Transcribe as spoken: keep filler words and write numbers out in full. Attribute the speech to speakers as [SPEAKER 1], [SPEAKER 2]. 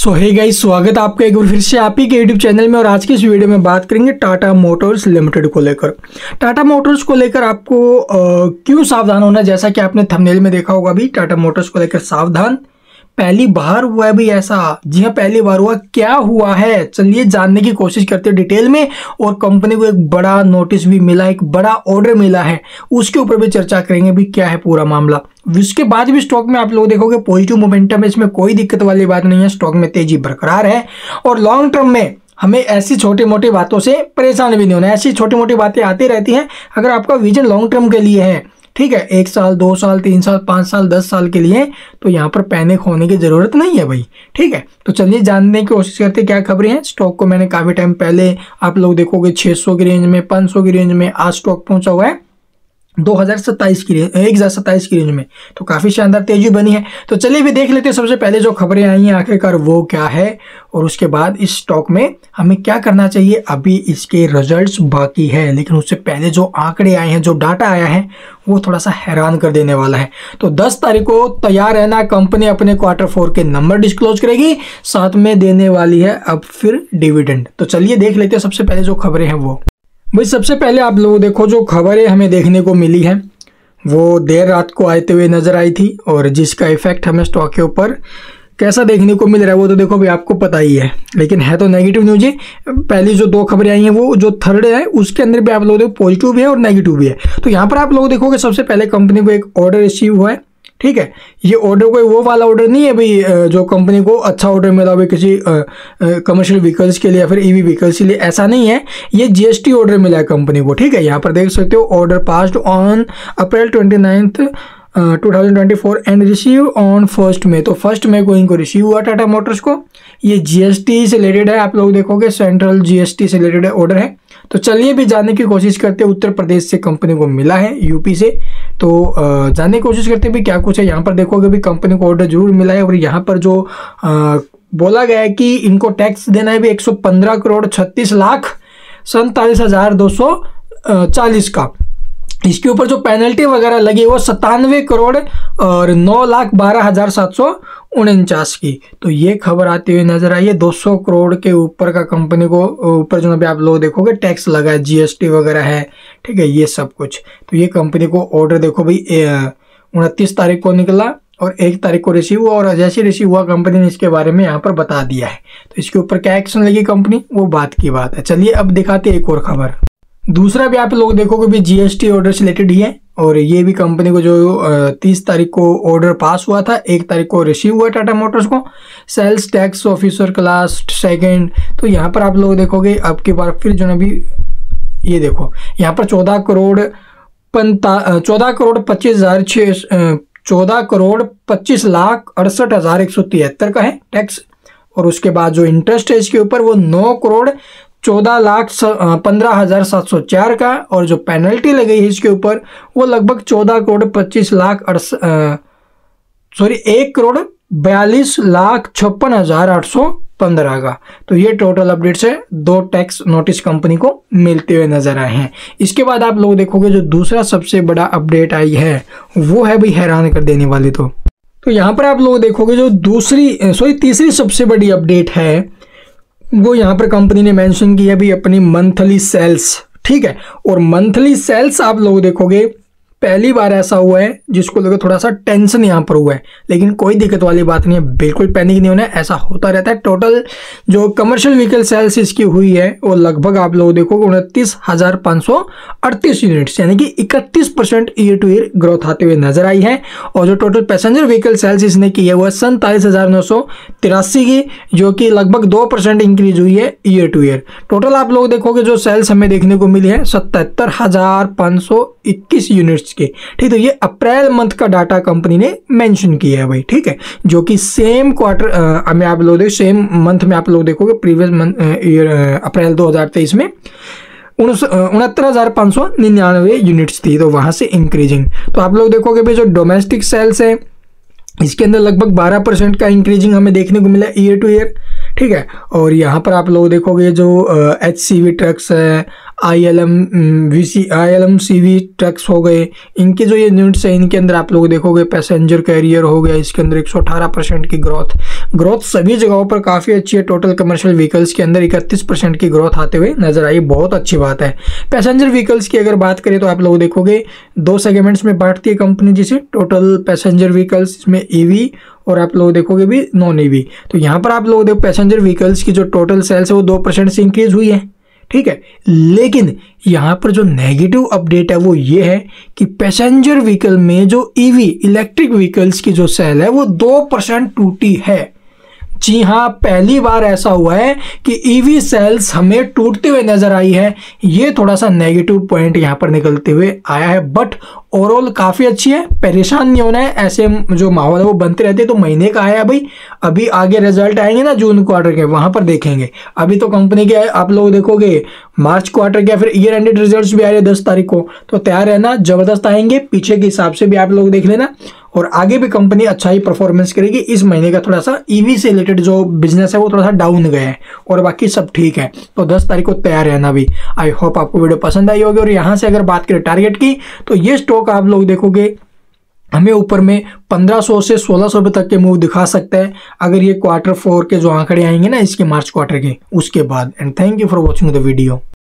[SPEAKER 1] सो hey guys, स्वागत है आपका एक बार फिर से आप ही के यूट्यूब चैनल में। और आज की इस वीडियो में बात करेंगे टाटा मोटर्स लिमिटेड को लेकर। टाटा मोटर्स को लेकर आपको आ, क्यों सावधान होना, जैसा कि आपने थंबनेल में देखा होगा। भी टाटा मोटर्स को लेकर सावधान, पहली बार हुआ है भी ऐसा। जी हाँ, पहली बार हुआ। क्या हुआ है चलिए जानने की कोशिश करते हैं डिटेल में। और कंपनी को एक बड़ा नोटिस भी मिला, एक बड़ा ऑर्डर मिला है, उसके ऊपर भी चर्चा करेंगे भी क्या है पूरा मामला। इसके बाद भी स्टॉक में आप लोग देखोगे पॉजिटिव मोमेंटम है, इसमें कोई दिक्कत वाली बात नहीं है। स्टॉक में तेजी बरकरार है और लॉन्ग टर्म में हमें ऐसी छोटी मोटी बातों से परेशान भी नहीं होना है। ऐसी छोटी मोटी बातें आती रहती हैं। अगर आपका विजन लॉन्ग टर्म के लिए है, ठीक है, एक साल, दो साल, तीन साल, पाँच साल, दस साल के लिए, तो यहाँ पर पैनिक होने की जरूरत नहीं है भाई। ठीक है, तो चलिए जानने की कोशिश करते हैं क्या खबरें हैं। स्टॉक को मैंने काफी टाइम पहले आप लोग देखोगे छह सौ की रेंज में, पाँच सौ की रेंज में, आज स्टॉक पहुंचा हुआ है दो हज़ार सत्ताईस की रेंज, एक हज़ार सत्ताईस की रेंज में। तो काफी शानदार तेजी बनी है। तो चलिए भी देख लेते हैं सबसे पहले जो खबरें आई हैं आखिरकार वो क्या है, और उसके बाद इस स्टॉक में हमें क्या करना चाहिए। अभी इसके रिजल्ट्स बाकी है, लेकिन उससे पहले जो आंकड़े आए हैं, जो डाटा आया है, वो थोड़ा सा हैरान कर देने वाला है। तो दस तारीख को तैयार रहना, कंपनी अपने क्वार्टर फोर के नंबर डिस्क्लोज करेगी, साथ में देने वाली है अब फिर डिविडेंड। तो चलिए देख लेते हैं सबसे पहले जो खबरें हैं वो। भाई सबसे पहले आप लोग देखो, जो खबरें हमें देखने को मिली है वो देर रात को आते हुए नजर आई थी, और जिसका इफेक्ट हमें स्टॉक के ऊपर कैसा देखने को मिल रहा है वो तो देखो भाई आपको पता ही है। लेकिन है तो नेगेटिव न्यूज है। पहली जो दो खबरें आई हैं वो जो थर्ड है उसके अंदर भी आप लोग देखो पॉजिटिव भी है और नेगेटिव भी है। तो यहाँ पर आप लोग देखोगे सबसे पहले कंपनी को एक ऑर्डर रिसीव हुआ है। ठीक है, ये ऑर्डर कोई वो वाला ऑर्डर नहीं है भाई जो कंपनी को अच्छा ऑर्डर मिला भाई किसी कमर्शियल व्हीकल्स के लिए या फिर ईवी व्हीकल्स के लिए, ऐसा नहीं है। ये जीएसटी ऑर्डर मिला है कंपनी को। ठीक है, यहाँ पर देख सकते हो order passed on April twenty ninth two thousand twenty four and receive on first में। तो फर्स्ट में को इनको रिसीव हुआ टाटा मोटर्स को। ये जीएसटी से रिलेटेड है, आप लोग देखोगे सेंट्रल जीएसटी से रिलेटेड ऑर्डर है। तो चलिए भी जानने की कोशिश करते हैं। उत्तर प्रदेश से कंपनी को मिला है, यूपी से। तो जानने की कोशिश करते हैं भी क्या कुछ है। यहाँ पर देखोगे भी कंपनी को ऑर्डर जरूर मिला है, और यहाँ पर जो आ, बोला गया है कि इनको टैक्स देना है भी एक सौ पंद्रह करोड़ छत्तीस लाख सैंतालीस हजार दो सौ चालीस का। इसके ऊपर जो पेनल्टी वगैरह लगी वो सत्तानवे करोड़ और नौ लाख बारह हजार सात सौ उनचास की। तो ये खबर आती हुई नजर आई है। दो सौ करोड़ के ऊपर का कंपनी को ऊपर जो भी आप लोग देखोगे टैक्स लगा है, जीएसटी वगैरह है। ठीक है, ये सब कुछ। तो ये कंपनी को ऑर्डर देखो भाई उनतीस तारीख को निकला और एक तारीख को रिसीव हुआ, और जैसे रिसीव हुआ कंपनी ने इसके बारे में यहाँ पर बता दिया है। तो इसके ऊपर क्या एक्शन लेगी कंपनी, वो बात की बात है। चलिए अब दिखाते हैं एक और खबर। दूसरा भी आप लोग देखोगे भी जीएसटी ऑर्डर से रिलेटेड ही है, और ये भी कंपनी को जो तीस तारीख को ऑर्डर पास हुआ था, एक तारीख को रिसीव हुआ टाटा मोटर्स को, sales tax officer class second. तो यहाँ पर आप लोग देखोगे अब की बार फिर जो अभी ये देखो यहाँ पर चौदह करोड़ पंता चौदह करोड़ पच्चीस हजार छः चौदह करोड़ पच्चीस लाख अड़सठ हजार एक सौ तिहत्तर का है टैक्स। और उसके बाद जो इंटरेस्ट है इसके ऊपर वो नौ करोड़ चौदह लाख पंद्रह हजार सात सौ चार का, और जो पेनल्टी लगी है इसके ऊपर वो लगभग चौदह करोड़ पच्चीस लाख अड़स सॉरी एक करोड़ बयालीस लाख छप्पन हजार आठ सौ पंद्रह का। तो ये टोटल अपडेट्स है, दो टैक्स नोटिस कंपनी को मिलते हुए नजर आए हैं। इसके बाद आप लोग देखोगे जो दूसरा सबसे बड़ा अपडेट आई है वो है भाई हैरान कर देने वाली। तो तो यहाँ पर आप लोग देखोगे जो दूसरी सॉरी तीसरी सबसे बड़ी अपडेट है वो यहाँ पर कंपनी ने मेंशन किया भी अपनी मंथली सेल्स। ठीक है, और मंथली सेल्स आप लोग देखोगे पहली बार ऐसा हुआ है जिसको लेकर थोड़ा सा टेंशन यहाँ पर हुआ है, लेकिन कोई दिक्कत वाली बात नहीं है, बिल्कुल पैनिक नहीं होना है, ऐसा होता रहता है। टोटल जो कमर्शियल व्हीकल सेल्स इसकी हुई है वो लगभग आप लोग देखोगे उनतीस हजार पाँच सौ अड़तीस यूनिट्स, यानी कि इकतीस percent year to year growth आते हुए नजर आई है। और जो टोटल पैसेंजर व्हीकल सेल्स इसने की है वो सैंतालीस हजार नौ सौ तिरासी की, जो कि लगभग दो परसेंट इंक्रीज हुई है ईयर टू ईयर। टोटल आप लोग देखोगे जो सेल्स हमें देखने को मिली है सतहत्तर हजार पाँच सौ इक्कीस यूनिट्स के। ठीक, तो ये अप्रैल मंथ का डाटा कंपनी ने मेंशन किया है भाई। ठीक है, जो कि सेम क्वार्टर में आप लोग सेम मंथ में आप लोग देखोगे प्रीवियस मंथ ईयर अप्रैल दो हज़ार तेईस में उनहत्तर हजार पाँच सौ निन्यानवे यूनिट्स थी, तो वहां से इंक्रीजिंग। तो आप लोग देखोगे भाई जो डोमेस्टिक सेल्स है इसके अंदर लगभग बारह परसेंट का इंक्रीजिंग हमें देखने को मिला ईयर टू ईयर। ठीक है। और यहाँ पर आप लोग देखोगे जो एच सी वी ट्रक्स है, I L M V C I L M C V trucks हो गए, इनके जो ये यूनिट्स है इनके अंदर आप लोग देखोगे पैसेंजर कैरियर हो गया, इसके अंदर एक सौ अठारह परसेंट की ग्रोथ ग्रोथ सभी जगहों पर काफ़ी अच्छी है। टोटल कमर्शियल व्हीकल्स के अंदर इकतीस परसेंट की ग्रोथ आते हुए नजर आई, बहुत अच्छी बात है। पैसेंजर व्हीकल्स की अगर बात करें तो आप लोग देखोगे दो सेगमेंट्स में बांटती है कंपनी, जिसे टोटल पैसेंजर व्हीकल्स, इसमें ईवी और आप लोग देखोगे भी नॉन ईवी। तो यहाँ पर आप लोग देखो पैसेंजर व्हीकल्स की जो टोटल सेल्स है वो दो परसेंट से इंक्रीज हुई है, ठीक है। लेकिन यहाँ पर जो नेगेटिव अपडेट है वो ये है कि पैसेंजर व्हीकल में जो ईवी इलेक्ट्रिक व्हीकल्स की जो सेल है वो दो परसेंट टूटी है। जी हाँ, पहली बार ऐसा हुआ है कि ईवी सेल्स हमें टूटते हुए नजर आई है। ये थोड़ा सा नेगेटिव पॉइंट यहाँ पर निकलते हुए आया है, बट ओवरऑल काफ़ी अच्छी है। परेशान नहीं होना है, ऐसे जो माहौल है वो बनते रहते हैं। तो महीने का आया भाई, अभी आगे रिजल्ट आएंगे ना जून क्वार्टर के, वहां पर देखेंगे। अभी तो कंपनी के आप लोग देखोगे मार्च क्वार्टर के फिर ईयर एंडेड रिजल्ट्स भी आ रहे हैं दस तारीख को, तो तैयार रहना, जबरदस्त आएंगे। पीछे के हिसाब से भी आप लोग देख लेना, और आगे भी कंपनी अच्छा ही परफॉर्मेंस करेगी। इस महीने का थोड़ा सा ईवी से रिलेटेड जो बिजनेस है वो थोड़ा सा डाउन गया है, और बाकी सब ठीक है। तो दस तारीख को तैयार रहना भी। आई होप आपको वीडियो पसंद आई होगी। और यहाँ से अगर बात करें टारगेट की, तो ये स्टॉक आप लोग देखोगे हमें ऊपर में पंद्रह सौ से सोलह सौ रुपए तक के मूव दिखा सकता है, अगर ये क्वार्टर फोर के जो आंकड़े आएंगे ना इसके मार्च क्वार्टर के उसके बाद। And thank you for watching the video.